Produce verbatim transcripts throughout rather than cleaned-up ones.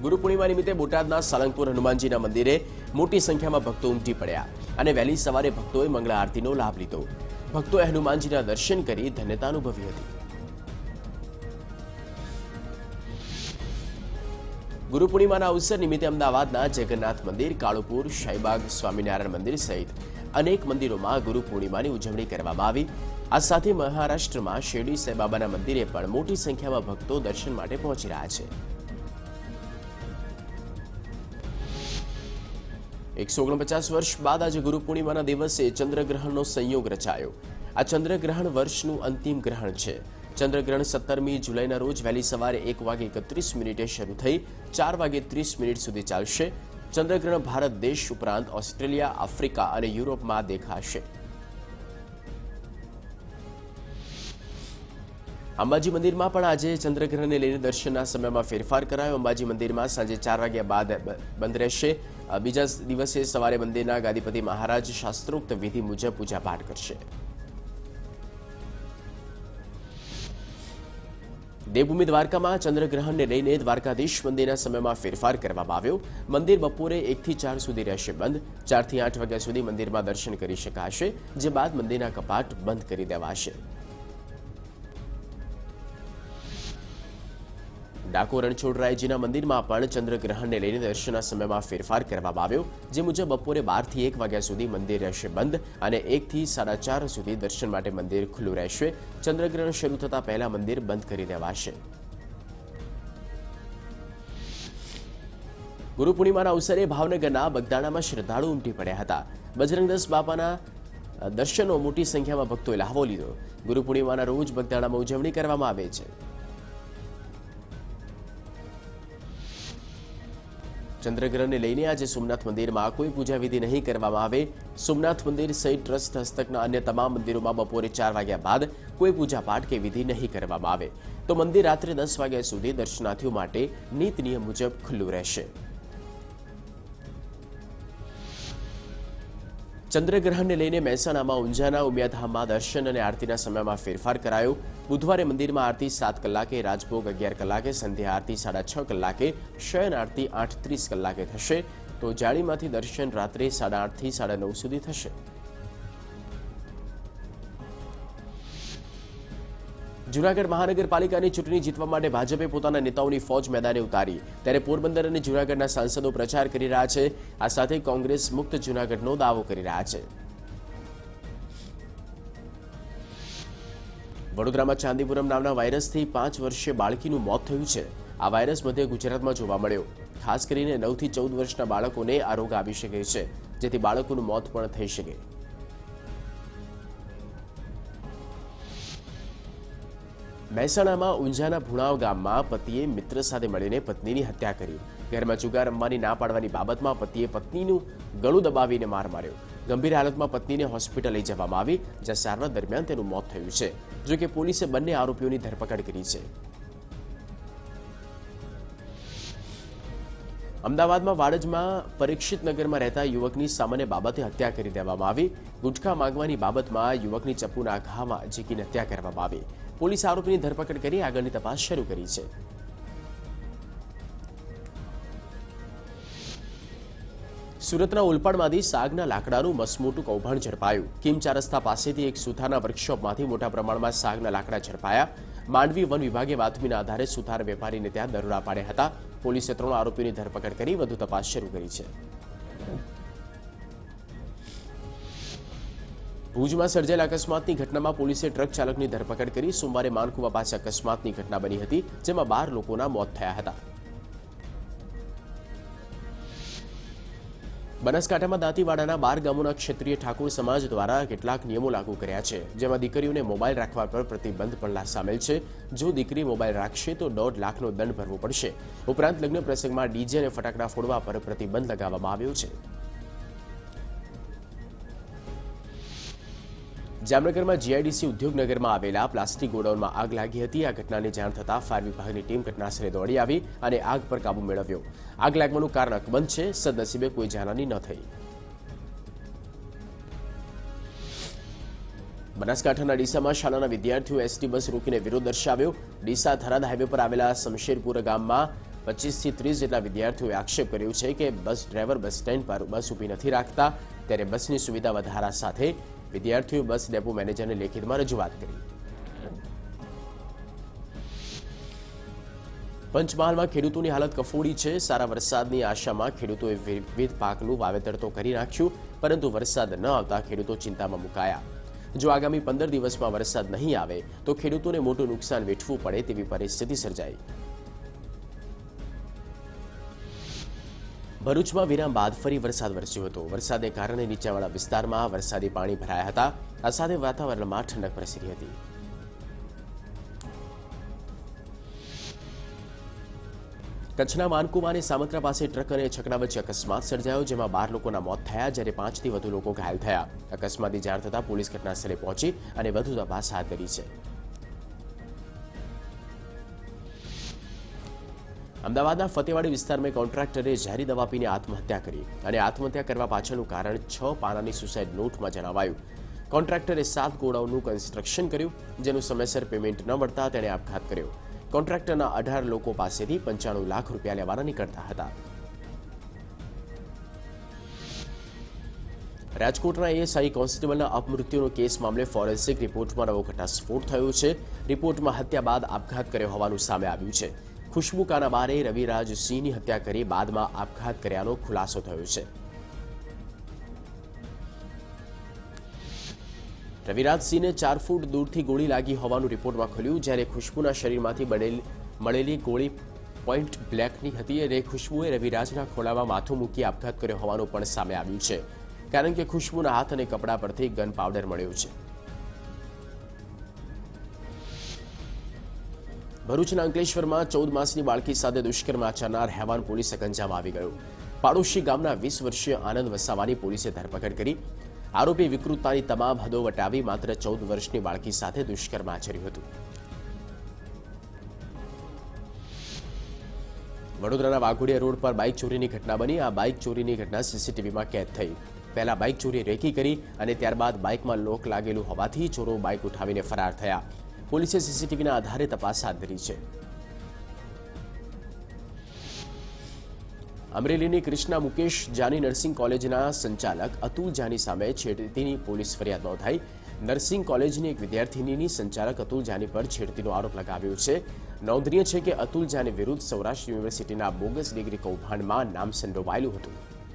ગુરુ પૂર્ણિમા નિમિત્તે બોટાદના સાળંગપુર હનુમાનજીના મંદિરે મોટી સંખ્યામાં ભક્તો ઉમટી પડ્યા અને વહેલી સવારે ભક્તોએ મંગળા આરતીનો લાભ લીધો. ભક્તોએ હનુમાનજીના દર્શન કરી ધન્યતા અનુભવી હતી. ગુરુ પૂર્ણિમાના અવસર નિમિત્તે અમદાવાદના જગન્નાથ મંદિર, કાળુપુર, શાહીબાગ સ્વામિનારાયણ મંદિર સહિત અનેક મંદિરોમાં ગુરુ પૂર્ણિમાની ઉજવણી કરવામાં આવી. આ સાથે મહારાષ્ટ્રમાં શિરડી સાઈબાબાના મંદિરે પણ મોટી સંખ્યામાં ભક્તો દર્શન માટે પહોંચી રહ્યા છે. એકસો ઓગણપચાસ વર્ષ બાદ આજે ગુરુ પૂર્ણિમાના દિવસે ચંદ્રગ્રહણનો સંયોગ રચાયો. આ ચંદ્રગ્રહણ વર્ષનું અંતિમ ગ્રહણ છે. ચંદ્રગ્રહણ સત્તરમી જુલાઈના રોજ વહેલી સવારે એક વાગે એકત્રીસ મિનિટે શરૂ થઈ ચાર વાગે ત્રીસ મિનિટ સુધી ચાલશે. ચંદ્રગ્રહણ ભારત દેશ ઉપરાંત ઓસ્ટ્રેલિયા, આફ્રિકા અને યુરોપમાં દેખાશે. અંબાજી મંદિરમાં પણ આજે ચંદ્રગ્રહણને લઈને દર્શનના સમયમાં ફેરફાર કરાયો. અંબાજી મંદિરમાં સાંજે ચાર વાગ્યા બાદ બંધ રહેશે. બીજા દિવસે સવારે મંદિરના ગાદીપતિ મહારાજ શાસ્ત્રોક્ત વિધિ મુજબ પૂજાપાઠ કરશે. દેવભૂમિ દ્વારકામાં ચંદ્રગ્રહણને લઈને દ્વારકાધીશ મંદિરના સમયમાં ફેરફાર કરવામાં આવ્યો. મંદિર બપોરે એકથી ચાર સુધી રહેશે બંધ. ચારથી આઠ વાગ્યા સુધી મંદિરમાં દર્શન કરી શકાશે, જે બાદ મંદિરના કપાટ બંધ કરી દેવાશે. ડાકોર રણછોડરાયજીના મંદિરમાં પણ ચંદ્રગ્રહણને લઈને દર્શનના સમયમાં ફેરફાર કરવામાં આવ્યો, જે મુજબ બપોરે બારથી એક વાગ્યા સુધી મંદિર રહેશે બંધ અને એકથી સાડા ચાર સુધી દર્શન માટે મંદિર ખુલ્લું રહેશે. ચંદ્રગ્રહણ શરૂ થતાં પહેલા મંદિર બંધ કરી દેવાશે. ગુરુ પૂર્ણિમાના અવસરે ભાવનગરના બગદાણામાં શ્રદ્ધાળુ ઉમટી પડ્યા હતા. બજરંગદાસ બાપાના દર્શનો મોટી સંખ્યામાં ભક્તોએ લહાવો લીધો. ગુરુ પૂર્ણિમાના રોજ બગદાણામાં ઉજવણી કરવામાં આવે છે. ચંદ્રગ્રહણને લઈને આજે સોમનાથ મંદિરમાં કોઈ પૂજા વિધિ નહીં કરવામાં આવે. સોમનાથ મંદિર સહિત ટ્રસ્ટ હસ્તકના અન્ય તમામ મંદિરોમાં બપોરે ચાર વાગ્યા બાદ કોઈ પૂજાપાઠ કે વિધિ નહીં કરવામાં આવે, તો મંદિર રાત્રે દસ વાગ્યા સુધી દર્શનાર્થીઓ માટે નીતિ નિયમ મુજબ ખુલ્લું રહેશે. ચંદ્રગ્રહણને લઈને મહેસાણામાં ઊંઝાના ઉમિયાધામમાં દર્શન અને આરતીના સમયમાં ફેરફાર કરાયો. બુધવારે મંદિરમાં આરતી સાત કલાકે, રાજભોગ અગિયાર કલાકે, સંધ્યા આરતી સાડા છ કલાકે, શયન આરતી આઠ ત્રીસ કલાકે થશે, તો જાળીમાંથી દર્શન રાત્રે સાડા આઠથી સાડા નવ સુધી થશે. જૂનાગઢ મહાનગરપાલિકાની ચૂંટણી જીતવા માટે ભાજપે પોતાના નેતાઓની ફોજ મેદાને ઉતારી. ત્યારે પોરબંદર અને જૂનાગઢના સાંસદો પ્રચાર કરી રહ્યા છે. આ સાથે કોંગ્રેસ મુક્ત જૂનાગઢનો દાવો કરી રહ્યા છે. વડોદરામાં ચાંદીપુરમ નામના વાયરસથી પાંચ વર્ષીય બાળકીનું મોત થયું છે. આ વાયરસ મધ્ય ગુજરાતમાં જોવા મળ્યો. ખાસ કરીને નવથી ચૌદ વર્ષના બાળકોને આ રોગ આવી શકે છે, જેથી બાળકોનું મોત પણ થઈ શકે. મહેસાણામાં ઊંઝાના ભુણાવ ગામમાં પતિએ મિત્ર સાથે મળીને પત્નીની હત્યા કરી. ઘરમાં જુગાર રમવાની ના પાડવાની બાબતમાં પતિએ પત્નીનું ગળું દબાવીને માર માર્યો. ગંભીર હાલતમાં પત્નીને હોસ્પિટલ લઈ જવામાં આવી, જ્યાં સારવાર દરમિયાન તેનું મોત થયું છે. જો કે પોલીસે બંને આરોપીઓની ધરપકડ કરી છે. અમદાવાદમાં વાડજમાં પરીક્ષિત નગરમાં રહેતા યુવકની સામાન્ય બાબતે હત્યા કરી દેવામાં આવી. ગુટખા માંગવાની બાબતમાં યુવકની ચપ્પુના ઘામાં ઝીકીને હત્યા કરવામાં આવી. પોલીસ આરોપીની ધરપકડ કરી આગળની તપાસ શરૂ કરી છે. સુરતના ઉલપાડમાંથી સાગના લાકડાનું મસમોટું કૌભાંડ ઝડપાયું. કિમ ચાર રસ્તા પાસેથી એક સુથારના વર્કશોપમાંથી મોટા પ્રમાણમાં સાગના લાકડા ઝડપાયા. માંડવી વન વિભાગે બાતમીના આધારે સુથાર વેપારીને ત્યાં દરોડા પાડ્યા હતા. પોલીસે ત્રણ આરોપીની ધરપકડ કરી વધુ તપાસ શરૂ કરી છે. ભુજમાં સર્જાયેલા અકસ્માતની ઘટનામાં પોલીસે ટ્રક ચાલકની ધરપકડ કરી. સોમવારે માનકુવા પાસે અકસ્માતની ઘટના બની હતી, જેમાં બાર લોકોના મોત થયા હતા. બનાસકાંઠામાં દાંતીવાડાના બાર ગામોના ક્ષત્રિય ઠાકોર સમાજ દ્વારા કેટલાક નિયમો લાગુ કર્યા છે, જેમાં દીકરીઓને મોબાઈલ રાખવા પર પ્રતિબંધ પણ સામેલ છે. જો દીકરી મોબાઈલ રાખશે તો દોઢ લાખનો દંડ ભરવો પડશે. ઉપરાંત લગ્ન પ્રસંગમાં ડીજે અને ફટાકડા ફોડવા પર પ્રતિબંધ લગાવવામાં આવ્યો છે. જામનગરમાં જીઆઈડીસી ઉદ્યોગનગરમાં આવેલા પ્લાસ્ટિક ગોડાઉનમાં આગ લાગી હતી. આ ઘટનાની જાણ થતાં ફાયર વિભાગની ટીમ ઘટનાસ્થળે દોડી આવી અને આગ પર કાબુ મેળવ્યો. આગ લાગવાનું કારણ અકબંધ છે. સદનસીબે કોઈ જાનહાની ન થઈ. બનાસકાંઠાના ડીસામાં શાળાના વિદ્યાર્થીઓ એસટી બસ રોકીને વિરોધ દર્શાવ્યો. ડીસા થરાદ હાઈવે પર આવેલા શમશેરપુર ગામમાં પચીસથી ત્રીસ જેટલા વિદ્યાર્થીઓએ આક્ષેપ કર્યો છે કે બસ ડ્રાઈવર બસ સ્ટેન્ડ પર બસ ઊભી નથી રાખતા, ત્યારે બસની સુવિધા વધારા સાથે વિદ્યાર્થીઓએ બસ ડેપો મેનેજરને લેખિતમાં રજૂઆત કરી. પંચમહાલમાં ખેડૂતોની હાલત કફોડી છે. સારા વરસાદની આશામાં ખેડૂતોએ વિવિધ પાકનું વાવેતર તો કરી નાખ્યું, પરંતુ વરસાદ ન આવતા ખેડૂતો ચિંતામાં મુકાયા. જો આગામી પંદર દિવસમાં વરસાદ નહીં આવે તો ખેડૂતોને મોટું નુકસાન વેઠવું પડે તેવી પરિસ્થિતિ સર્જાઈ. ભરૂચમાં વિરામ બાદ ફરી વરસાદ વરસ્યો હતો. વરસાદને કારણે નીચાણવાળા વિસ્તારમાં વરસાદી પાણી ભરાયા હતા. આ સાથે વાતાવરણમાં ઠંડક પ્રસરી હતી. કચ્છના માનકુવા અને સામત્રા પાસે ટ્રક અને છકડા વચ્ચે અકસ્માત સર્જાયો, જેમાં બાર લોકોના મોત થયા, જ્યારે પાંચથી વધુ લોકો ઘાયલ થયા. અકસ્માતની જાણ થતાં પોલીસ ઘટનાસ્થળે પહોંચી અને વધુ તપાસ હાથ ધરી છે. અમદાવાદના ફતેવાડી વિસ્તારમાં કોન્ટ્રાક્ટરે ઝેરી દવા પીને આત્મહત્યા કરી અને આત્મહત્યા કરવા પાછળનું કારણ છ પાનાની સુસાઇડ નોટમાં જણાવાયું. કોન્ટ્રાક્ટરે સાત ગોડાઉનનું કન્સ્ટ્રક્શન કર્યું, જેનું સમયસર પેમેન્ટ ન મળતા તેણે આપઘાત કર્યો. કોન્ટ્રાક્ટરના અઢાર લોકો પાસેથી પંચાણું લાખ રૂપિયા લેવાના નીકળતા હતા. રાજકોટના એએસઆઈ કોન્સ્ટેબલના અપમૃત્યુનો કેસ મામલે ફોરેન્સિક રિપોર્ટમાં નવો ઘટસ્ફોટ થયો છે. રિપોર્ટમાં હત્યા બાદ આપઘાત કર્યો હોવાનું સામે આવ્યું છે. ખુશ્બુ કાનાબારે રવિરાજ સિંહની હત્યા કરી બાદમાં આપઘાત કર્યાનો ખુલાસો થયો છે. રવિરાજ સિંહને ચાર ફૂટ દૂરથી ગોળી લાગી હોવાનું રિપોર્ટમાં ખુલ્યું, જ્યારે ખુશ્બુના શરીરમાંથી મળેલી ગોળી પોઈન્ટ બ્લેકની હતી અને ખુશ્બુએ રવિરાજના ખોળામાં માથું મૂકી આપઘાત કર્યો હોવાનું પણ સામે આવ્યું છે, કારણ કે ખુશ્બુના હાથ અને કપડા પરથી ગન પાવડર મળ્યો છે. ભરૂચના અંકલેશ્વરમાં ચૌદ માસની બાળકી સાથે દુષ્કર્મ આચરનાર હેવાન પોલીસ સકંજામાં આવી ગયો. પાડોશી ગામના વીસ વર્ષીય આનંદ વસાવાની પોલીસે ધરપકડ કરી. આરોપી વિકૃતતાની તમામ હદો વટાવી માત્ર ચૌદ વર્ષની બાળકી સાથે દુષ્કર્મ આચર્યું હતું. વડોદરાના વાઘોડિયા રોડ પર બાઇક ચોરીની ઘટના બની. આ બાઇક ચોરીની ઘટના સીસીટીવીમાં કેદ થઈ. પહેલા બાઇક ચોરી રેકી કરી અને ત્યારબાદ બાઇકમાં લોક લાગેલું હોવાથી ચોરો બાઇક ઉઠાવીને ફરાર થયા. પોલીસે સીસીટીવીના આધારે તપાસ હાથ ધરી છે. અમરેલીની કૃષ્ણા મુકેશ જાની નર્સિંગ કોલેજના સંચાલક અતુલ જાની સામે છેડતીની પોલીસ ફરિયાદ નોંધાઈ. નર્સિંગ કોલેજની એક વિદ્યાર્થિનીની સંચાલક અતુલ જાની પર છેડતીનો આરોપ લગાવ્યો છે. નોંધનીય છે કે અતુલ જાની વિરુદ્ધ સૌરાષ્ટ્ર યુનિવર્સિટીના બોગસ ડિગ્રી કૌભાંડમાં નામ સંડોવાયેલું હતું.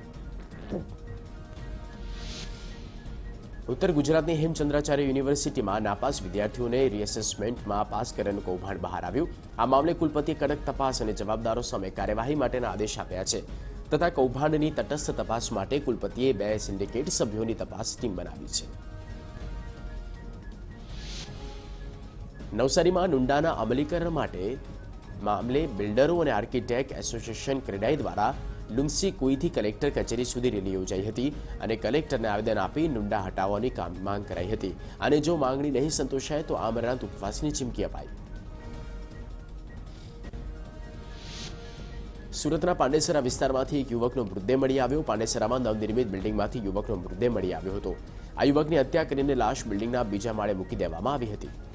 ઉત્તર ગુજરાતની હેમચંદ્રાચાર્ય યુનિવર્સિટીમાં નાપાસ વિદ્યાર્થીઓને રીએસેસમેન્ટમાં પાસ કરવાનું કૌભાંડ બહાર આવ્યું. આ મામલે કુલપતિએ કડક તપાસ અને જવાબદારો સામે કાર્યવાહી માટેના આદેશ આપ્યા છે, તથા કૌભાંડની તટસ્થ તપાસ માટે કુલપતિએ બે સિન્ડિકેટ સભ્યોની તપાસ ટીમ બનાવી છે. નવસારીમાં નુંડાના અમલીકરણ માટે મામલે બિલ્ડરો અને આર્કિટેક્ટ એસોસિએશન ક્રેડાઈ દ્વારા લુન્સી કુઈથી કલેક્ટર કચેરી સુધી રેલી યોજાઈ હતી અને કલેક્ટરને આવેદન આપી નુંડા હટાવવાની માંગ કરાઈ હતી. અને જો માંગણી નહીં સંતોષાય તો આમરણાંત ઉપવાસની ચીમકી અપાઈ. સુરતના પાંડેસરા વિસ્તારમાંથી એક યુવકનો મૃતદેહ મળી આવ્યો. પાંડેસરામાં નવનિર્મિત બિલ્ડિંગમાંથી યુવકનો મૃતદેહ મળી આવ્યો હતો. આ યુવકની હત્યા કરીને લાશ બિલ્ડિંગના બીજા માળે મૂકી દેવામાં આવી હતી.